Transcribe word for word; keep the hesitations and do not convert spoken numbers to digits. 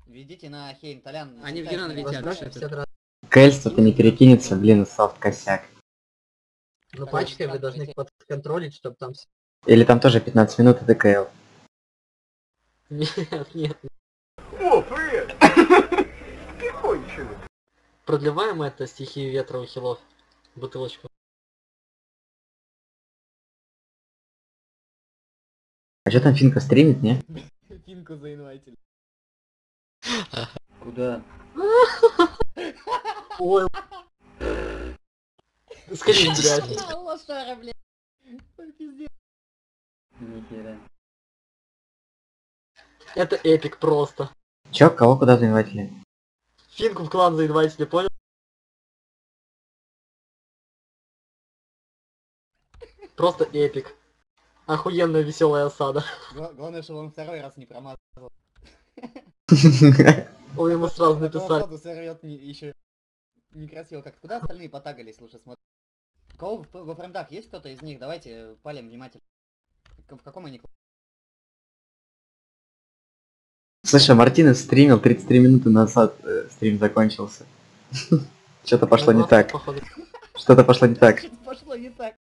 Ведите на Хейн, Толян. Они в Герон летят. Кэль что-то не перекинется, блин, софт косяк. Ну пачкой вы должны подконтролить, чтобы там... Или там тоже пятнадцать минут и ДКЛ. Нет, нет. О, привет! Ты конченый. Продлеваем это стихию ветра у хилов. Бутылочку. А что там Финка стримит, не? Финку заинвайтили. Куда? Ой. Скорее, блядь. Лошара, блядь. Ой, пиздец. Нихера. Это эпик просто. Чё, кого куда заинвайтили? Финку в клан заинвайтили, понял? Просто эпик. Охуенная веселая осада. Гла- Главное, чтобы он второй раз не промазал. Ой, ему сразу А то он написали. сразу сорвет еще некрасиво как. Куда остальные потагались, слушай, смотри. Кого в- во френдах есть кто-то из них? Давайте палим внимательно. К- В каком они... Слушай, Мартинес стримил тридцать три минуты назад, э, стрим закончился. Что-то пошло не так. Походу. Что-то пошло не так. Что-то пошло не так.